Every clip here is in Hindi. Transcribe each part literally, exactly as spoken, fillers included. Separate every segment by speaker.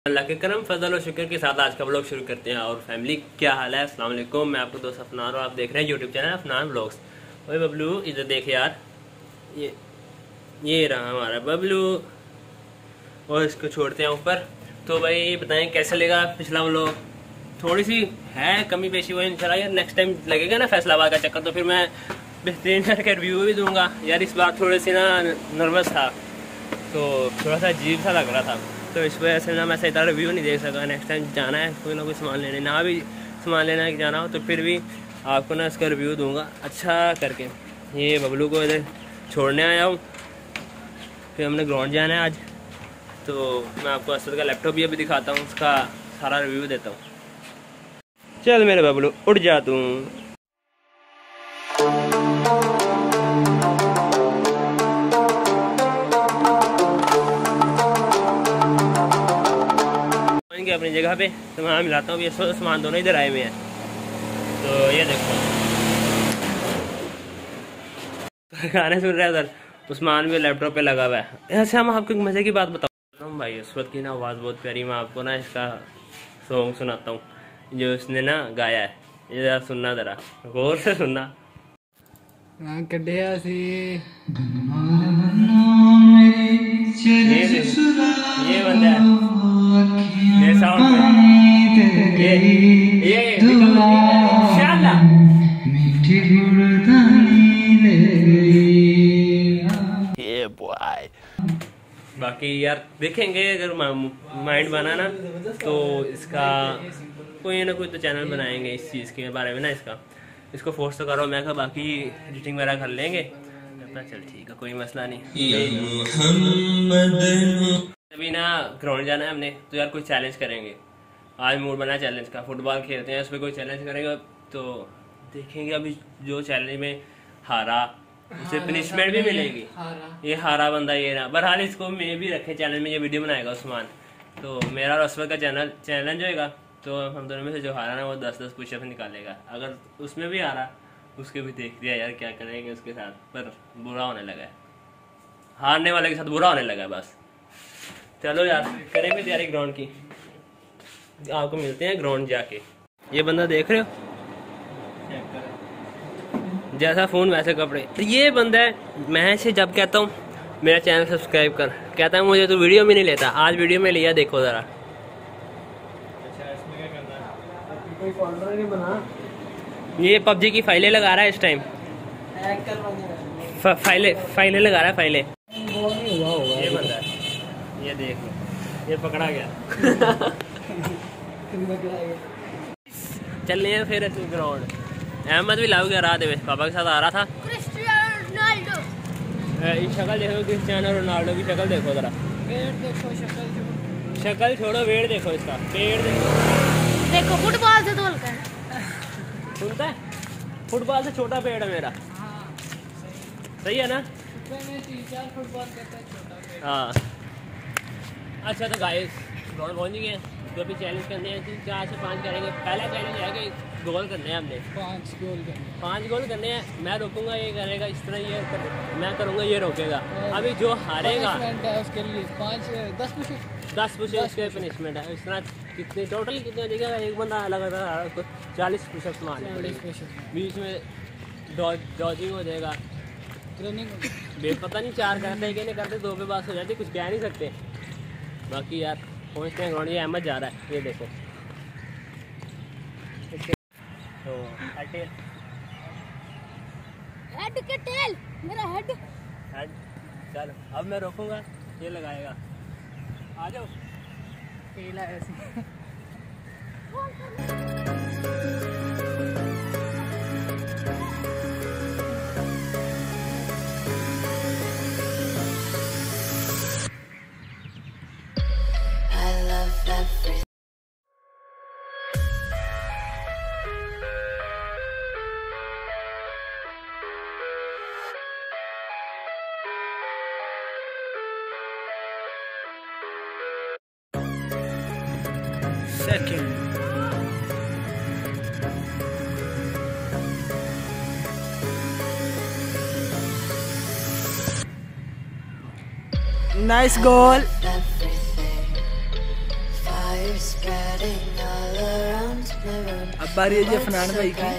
Speaker 1: अल्लाह के करम फजल और शुक्र के साथ आज का व्लॉग शुरू करते हैं। और फैमिली क्या हाल है, अस्सलाम वालेकुम। मैं आपको दोस्त अफनान और आप देख रहे हैं यूट्यूब चैनल अफनान व्लॉग्स। ओए बबलू इधर देख यार, ये ये रहा हमारा बबलू और इसको छोड़ते हैं ऊपर। तो भाई बताएं कैसे लगा पिछला व्लॉग। थोड़ी सी है कमी पेशी हुई, इंशाल्लाह यार नेक्स्ट टाइम लगेगा ना फैसलाबाद का चक्कर तो फिर मैं बेहतरीन करके रिव्यू भी दूंगा। यार इस बार थोड़ी सी ना नर्वस था तो थोड़ा सा अजीब सा लग रहा था, तो इस वजह से ना मैं सही तरह रिव्यू नहीं दे सका। नेक्स्ट टाइम जाना है कोई ना कोई सामान लेने, ना भी सामान लेना है जाना हो तो फिर भी आपको ना इसका रिव्यू दूंगा अच्छा करके। ये बबलू को इधर छोड़ने आया हूँ, फिर हमने ग्राउंड जाना है आज, तो मैं आपको असद का लैपटॉप भी अभी दिखाता हूँ, उसका सारा रिव्यू देता हूँ। चल मेरे बबलू उठ जा तू। अपनी जगह पे तो मैं मिलाता हूँ। ये सामान दोनों इधर आए हुए हैं, तो ये देखो गाने सुन रहे हैं उधर, उस्मान भी लैपटॉप पे लगा हुआ है। ऐसे हम आपको एक मजे की बात बताता हूँ भाई, उस वक्त की ना आवाज़ बहुत प्यारी। मैं आपको ना इसका सॉन्ग सुनाता हूँ जो उसने ना गाया है, ये जरा सुनना, जरा गौर से सुनना। ये बंदा है ये साउंड ये ये ये बॉय। बाकी यार देखेंगे, अगर माइंड बना ना तो इसका कोई ना कोई तो चैनल बनाएंगे इस चीज़ के बारे में ना। इसका इसको फोर्स तो करो, मैं कहा बाकी एडिटिंग वगैरह कर लेंगे। चल ठीक है, कोई मसला नहीं। अभी ना ग्राउंड जाना है हमने, तो यार कोई चैलेंज करेंगे। आज मूड बना चैलेंज का, फुटबॉल खेलते हैं, उस पर कोई चैलेंज करेंगे तो देखेंगे। अभी जो चैलेंज में हारा उसे पनिशमेंट भी मिलेगी। ये हारा बंदा ये ना, बहरहाल इसको मैं भी रखे चैलेंज में, ये वीडियो बनाएगा उस्मान। तो मेरा और असफर का चैनल चैलेंज होएगा, तो हम दोनों में से जो हारा ना वो दस दस पुशअप निकालेगा। अगर उसमें भी हारा उसके भी देख दिया यार क्या करेंगे उसके साथ, पर बुरा होने लगा है, हारने वाले के साथ बुरा होने लगा है बस। चलो यार करें भी तैयारी ग्राउंड की, आपको मिलते हैं ग्राउंड जाके। ये बंदा देख रहे हो, जैसा फोन वैसे कपड़े। तो ये बंदा है, मैं से जब कहता हूँ मेरा चैनल सब्सक्राइब कर, कहता है मुझे तो वीडियो में नहीं लेता। आज वीडियो में लिया, देखो जरा। ये पबजी की फाइलें लगा रहा है इस टाइम, फाइलें फाइलें लगा रहा है फाइलें। ये बंदा है, ये देख लो, ये पकड़ा गया। चल रहे हैं फिर ग्राउंड। अहमद भी लाओ गया रात में, पापा के साथ आ रहा था। शक्ल देखो क्रिस्टियानो रोनाल्डो की शक्ल देखो जरा, देखो शक्ल शक्ल छोड़ो, वेट देखो इसका, पेड़ देखो,
Speaker 2: देखो फुटबॉल से तोल कर
Speaker 1: सुनता है, फुटबॉल से छोटा पेड़ है मेरा। सही है ना? हाँ अच्छा, तो गाइस ग्राउंड पहुंच गए, जो भी चैलेंज करने हैं चार से पाँच करेंगे। पहला चैलेंज है कि गोल करने हैं हमने, पाँच गोल करने पाँच गोल करने हैं। मैं रोकूंगा, ये करेगा इस तरह, ये कर, मैं करूँगा, ये रोकेगा। अभी जो हारेगा उसके लिए पाँच दस पुशअप दस पुशअप उसके पनिशमेंट है। इस तरह कितने टोटल कितने देगा, एक बंदा अलग अलग तो चालीस पुशअप मारने, बीच में डॉजिंग हो जाएगा, बे पता नहीं चार करते कि नहीं करते, दो पे बात हो जाती, कुछ कह नहीं सकते। बाकी यार पहुँचते हैं ग्राउंड। ये अहमद जा रहा है, ये देखो। तो हेड
Speaker 2: हेड के टेल, मेरा हेड
Speaker 1: हेड। चल अब मैं रोकूंगा, ये लगाएगा। आ जाओ, टेल है ऐसी। Second. Nice goal.
Speaker 3: अब बारी है जी अफनान भाई की।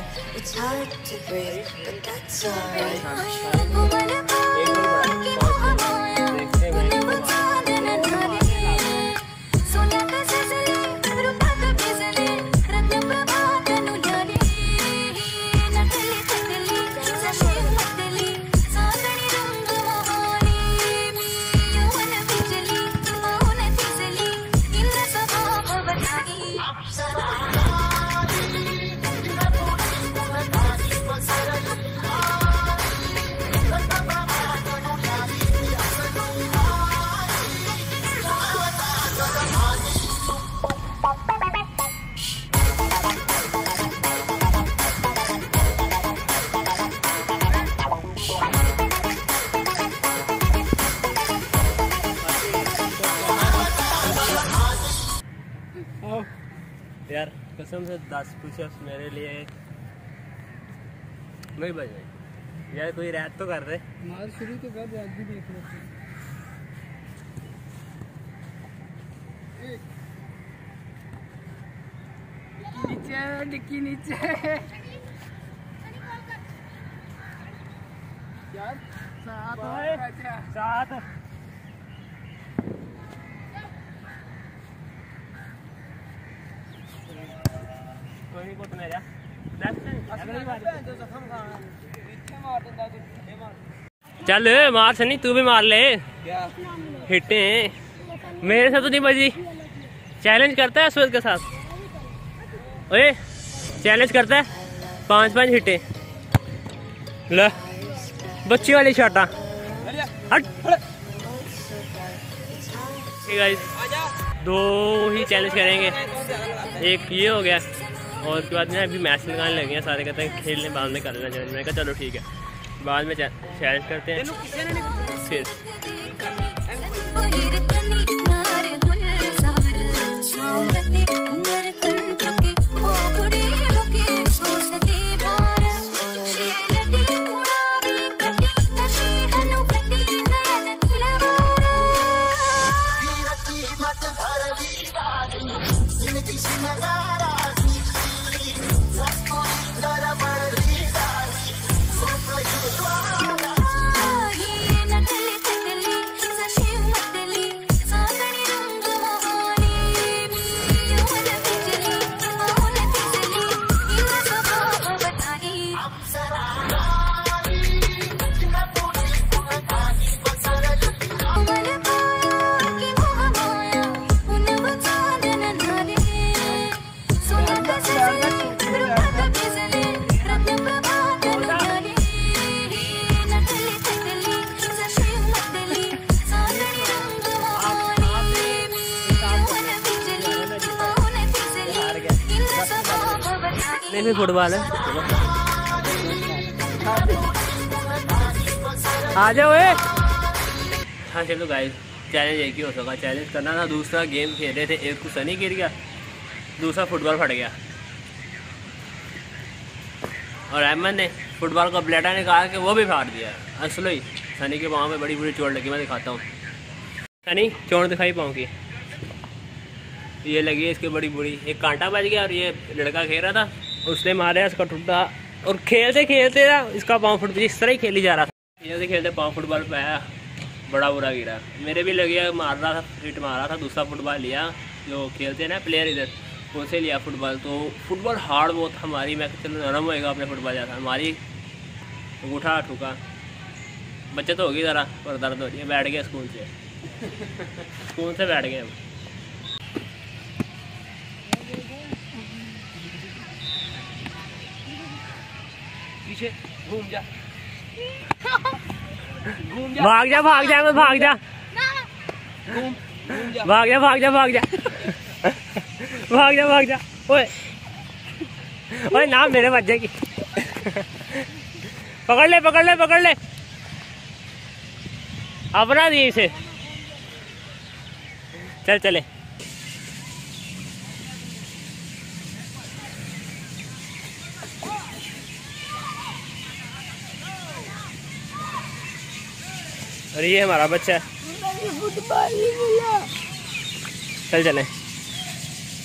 Speaker 1: यार कसम से दस पुशअप्स मेरे लिए नहीं बज रहे यार। कोई रैत तो कर रहे
Speaker 3: मार शुरू तो कर रैत भी देख रहे नीचे डिक्की नीचे यार साथ साथ
Speaker 1: कोई को तो मेरा चल मार सनी, तू भी मार ले। हिटे मेरे साथ तो नहीं बजी। चैलेंज करता है अस्वद के साथ। ओए चैलेंज करता है पांच पांच हिटे ले बच्ची वाली शाटा हट। गाइस दो ही चैलेंज करेंगे, एक ये हो गया और उसके बाद में अभी मैच लगाने लगे हैं। सारे कहते हैं खेलने बाद में कर लेना चैलेंज। मैंने कहा चलो ठीक है बाद में चैलेंज करते हैं फिर। नहीं फुटबॉल है, आ जाओ। हाँ चलो गाइस चैलेंज एक ही हो सका। चैलेंज करना था, दूसरा गेम खेल रहे थे, एक को सनी गिर गया, दूसरा फुटबॉल फट गया और अहमद ने फुटबॉल का ब्लेटा निकाल के वो भी फाड़ दिया। असल ही सनी के पाँव में बड़ी बुरी चोट लगी, मैं दिखाता हूँ। सनी चोट दिखाई पाँव की, ये लगी है इसके बड़ी बुरी। एक कांटा बज गया और ये लड़का खेल रहा था, उसने मारा, इसका टूटा और खेलते खेलते ना इसका पाँव फुट इस तरह ही खेली जा रहा था। जैसे खेलते पाँव फुटबॉल पे आया, बड़ा बुरा गिरा। मेरे भी लगे मार रहा था, हिट मारा था, दूसरा फुटबॉल लिया जो खेलते हैं ना प्लेयर इधर, उनसे लिया फुटबॉल। तो फुटबॉल हार्ड बहुत हमारी, मैं चलो नरम होएगा अपने फुटबॉल जैसा, हमारी अंगूठा ठुका, बच्चे तो होगी ज़रा पर दर्द हो रही है। बैठ गया स्कूल से स्कूल से बैठ गए हम। पीछे घूम जा घूम जा, भाग जा भाग जा मैं भाग जा, घूम जा, भाग जा भाग जा भाग जा भाग जा भाग जा। ओए ओए नाम मेरे बच्चे की पकड़ ले पकड़ ले पकड़ ले, अपना दी इसे, चल चले। अरे ये हमारा बच्चा है, चल चले।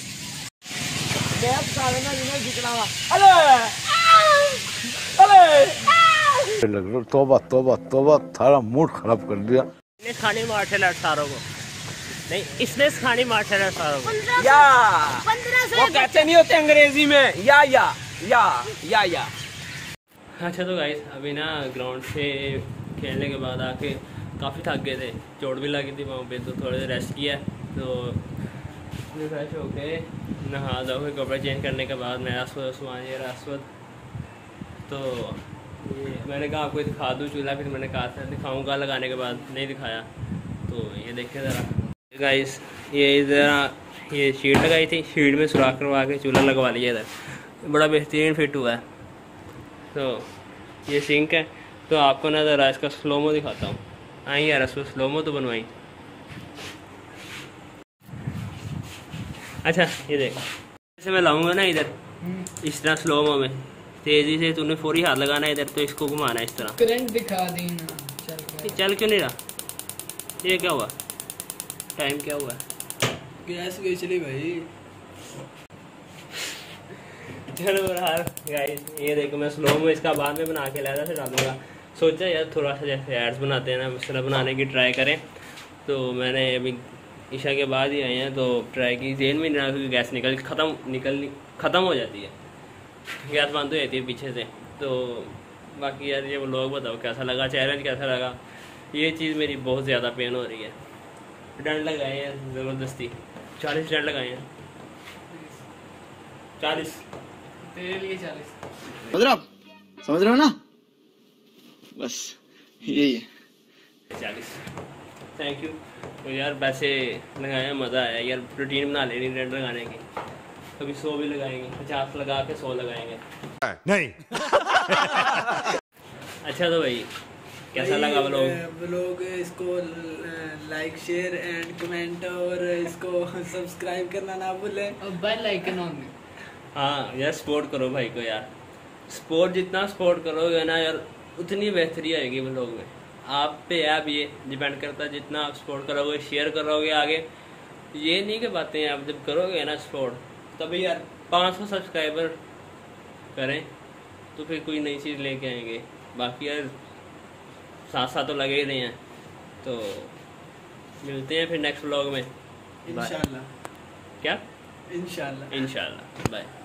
Speaker 4: तोबा तोबा तोबा थारा मूड खराब कर दिया।
Speaker 1: इसने खानी मार्शल आर्ट सारों को नहीं, इसने खानी मार्शल आर्ट सारों को।
Speaker 3: या
Speaker 2: पंद्रह
Speaker 3: वो
Speaker 2: सौ
Speaker 3: कहते नहीं होते अंग्रेजी में या या या या या।
Speaker 1: अच्छा तो गाइस अभी ना ग्राउंड से खेलने के बाद आके काफ़ी थक गए थे, चोट भी लगी थी वहाँ पे, तो थोड़ी देर रेस्ट किया। तो फ्रेश हो के नहा धो के कपड़े चेंज करने के बाद मैं अस्वद सुबह ये अस्वद तो ये मैंने कहा आपको दिखा दूँ चूल्हा, फिर मैंने कहा था दिखाऊंगा, लगाने के बाद नहीं दिखाया। तो ये देखिए ज़रा गाइस, ये ज़रा ये शीट लगाई थी, शीट में सुराख करवा के चूल्हा लगवा लिया इधर, बड़ा बेहतरीन फिट हुआ है। तो ये सिंक है, तो आपको ना ज़रा इसका स्लोमो दिखाता हूँ। आई यार इसको स्लोमो तो बनवाई। अच्छा ये देख, जैसे मैं लाऊंगा ना इधर इस तरह स्लोमो में, तेज़ी से तूने फौरी हाथ लगाना है इधर, तो इसको घुमाना है इस तरह।
Speaker 3: करंट दिखा देना। चल
Speaker 1: चल क्यों नहीं रहा? ये क्या हुआ? टाइम क्या हुआ?
Speaker 3: गैस गई चली भाई।
Speaker 1: चलो यार गाइस, ये देखो मैं स्लोमो इसका बाद में बना के लाया था, फिर डालूंगा। सोचा यार थोड़ा सा जैसे एड्स बनाते हैं ना, उस तरह बनाने की ट्राई करें। तो मैंने अभी ईशा के बाद ही आए हैं, तो ट्राई की, जेन में नहीं रहा क्योंकि गैस निकल ख़त्म निकल ख़त्म हो जाती है, गैस बंद हो जाती है पीछे से। तो बाकी यार ये वो लोग बताओ कैसा लगा, चैलेंज कैसा लगा। ये चीज़ मेरी बहुत ज़्यादा पेन हो रही है। डंड लगाए हैं ज़बरदस्ती, चालीस डंड लगाए हैं, चालीस
Speaker 3: तेरे लिए चालीस।
Speaker 5: समझ रहे हो आप? समझ रहे हो ना? बस यही है।
Speaker 1: चालीस। Thank you. तो यार वैसे लगाया, मज़ा आया यार, रूटीन बना लेनी डंड लगाने की। कभी सौ भी लगाएंगे, पचास लगा के सौ लगाएंगे।
Speaker 4: नहीं
Speaker 1: अच्छा तो भाई कैसा लगा व्लॉग?
Speaker 3: व्लॉग इसको लाइक शेयर एंड कमेंट और इसको सब्सक्राइब करना ना भूलें और बेल आइकन ऑन में।
Speaker 1: हाँ यार सपोर्ट करो भाई को यार, सपोर्ट जितना सपोर्ट करोगे ना यार उतनी बेहतरी आएगी व्लॉग में। आप पे आप ये डिपेंड करता है, जितना आप सपोर्ट करोगे, शेयर करोगे आगे। ये नहीं कि बातें आप जब करोगे ना सपोर्ट, तभी यार पाँच सौ सब्सक्राइबर करें तो फिर कोई नई चीज़ लेके आएंगे। बाकी यार साथ साथ तो लगे ही नहीं हैं। तो मिलते हैं फिर नेक्स्ट व्लॉग में।
Speaker 3: इंशाल्लाह।
Speaker 1: क्या?
Speaker 3: इंशाल्लाह।
Speaker 1: इंशाल्लाह। बाय।